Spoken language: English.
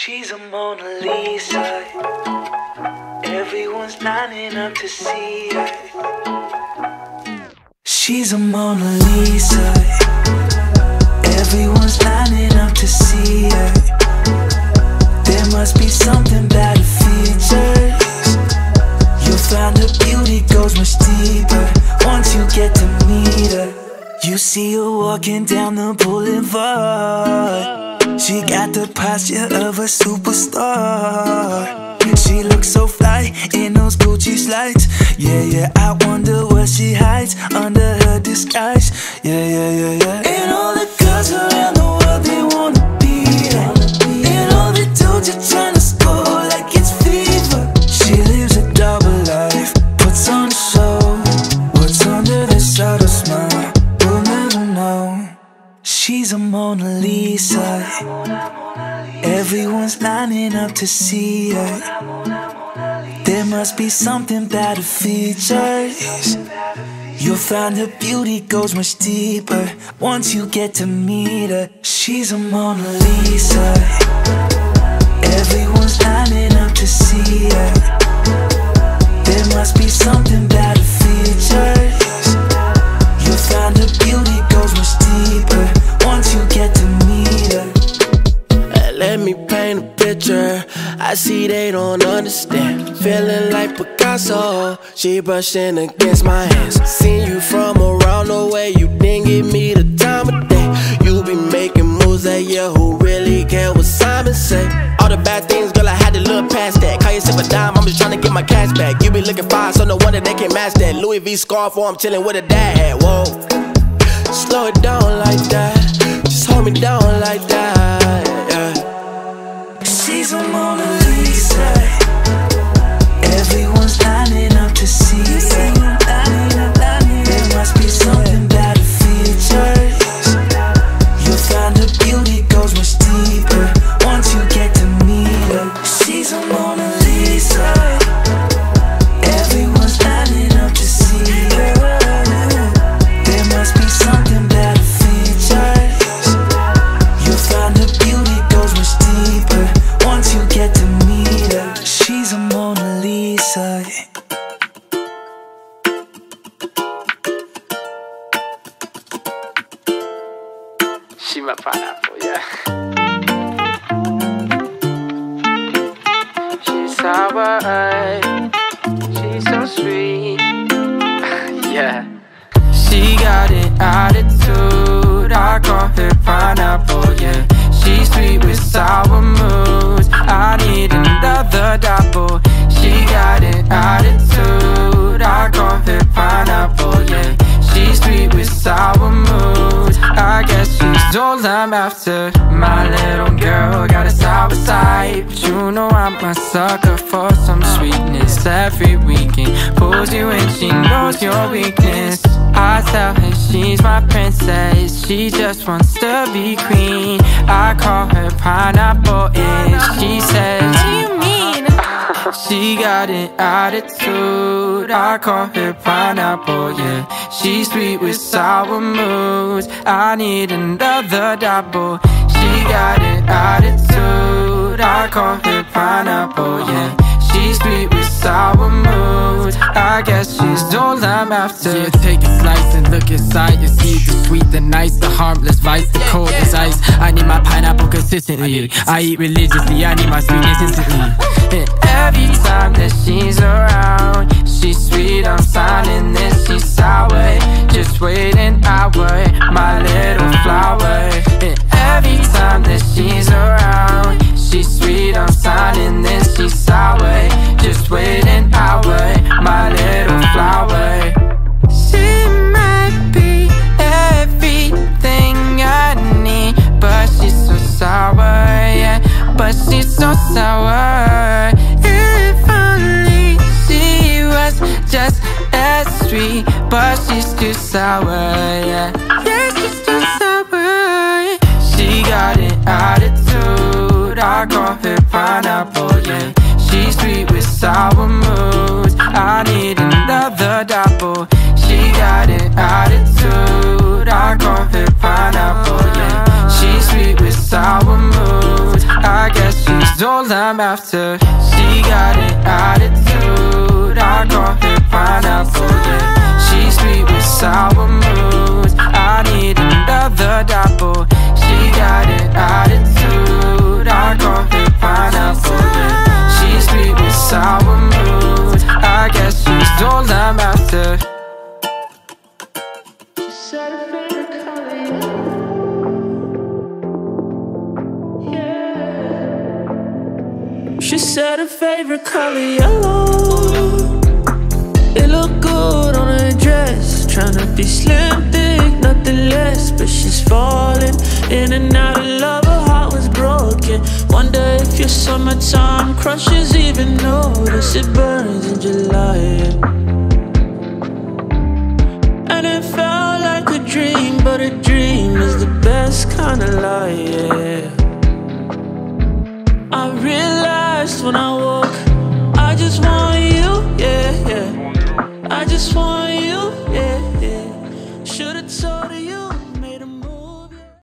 She's a Mona Lisa. Everyone's lining up to see her. She's a Mona Lisa. Everyone's lining up to see her. There must be something about her features. You'll find her beauty goes much deeper once you get to meet her. You see her walking down the boulevard. She got the posture of a superstar. She looks so fly in those Gucci slides. Yeah, yeah, I wonder what she hides under her disguise. Yeah, yeah, yeah, yeah. And all the girls around the world, they wanna be her. And all the dudes are trying to score like it's fever. She lives a double life, puts on a show. What's under this subtle smile, we'll never know. She's a Mona Lisa. Everyone's lining up to see her. There must be something about her features. You'll find her beauty goes much deeper once you get to meet her. She's a Mona Lisa. Everyone's lining up to see her. There must be something about her features. You'll find her beauty goes much deeper once you get to meet her. Let me paint a picture. I see they don't understand. Feeling like Picasso. She brushing against my hands. Seen you from around the way. You didn't give me the time of day. You be making moves that year. Who really care what Simon say? All the bad things, girl, I had to look past that. Call yourself a dime, I'm just trying to get my cash back. You be looking fine, so no wonder they can't match that. Louis V scarf, or I'm chilling with a dad hat. Whoa, slow it down like that. Just hold me down like that. Yeah. She's a Mona Lisa. Everyone's lining up to see her. There must be something about her features. You'll find her beauty goes much deeper once you get to meet her. She's a Mona Lisa. Everyone's lining up to see her. There must be something about her features. You'll find her beauty goes much deeper once you get to meet her. She's a Mona Lisa. She my pineapple, yeah. She's sour, she's so sweet. Yeah. She got an attitude, I call her pineapple, yeah. She's sweet with sour moods, I need another double. She got an attitude, I call her pineapple, yeah. She's sweet with sour moods, I guess she's all I'm after. My little girl got a sour side, but you know I'm a sucker for some sweetness. Every weekend pulls you in, she knows your weakness. I tell her she's my princess, she just wants to be queen. I call her pineapple and she says, what do you mean? She got an attitude, I call her pineapple, yeah. She's sweet with sour moods, I need another double. She got an attitude, I call her pineapple, yeah. She's sweet with sour moods, I guess she's all I'm after. Yeah, take a slice and look inside. You see the sweet, the nice, the harmless vice, the cold as ice. I need my pineapple consistently. I eat religiously, I need my sweetness instantly. And every time that she's around, she's sweet, I'm signing this, she's sour. Just wait an hour, my little flower. And every time that she's around, she's sweet, I'm signing this, she's sour. Just wait an hour, my little flower. She might be everything I need, but she's so sour, yeah. But she's so sour. If only she was just as sweet, but she's too sour, yeah. Yeah, she's too sour. She got an attitude, I call her pineapple, yeah. She's sweet with sour moods, I need another double. She got an attitude, I call her pineapple, yeah. She's sweet with sour moods, I guess she's all I'm after. She got an attitude, I call her pineapple, yeah. She's sweet with sour moods, I need another double. She got an attitude, I call her pineapple, yeah. She's sweet with sour moods, I guess she's all I'm after. She said her favorite color yellow. It looked good on her dress. Tryna be slim, thick, nothing less. But she's falling in and out of love. Her heart was broken. Wonder if your summertime crushes even notice it burns in July. And it felt like a dream, but a dream is the best kind of lie, yeah. I realized when I woke, I just want you, yeah, yeah. I just want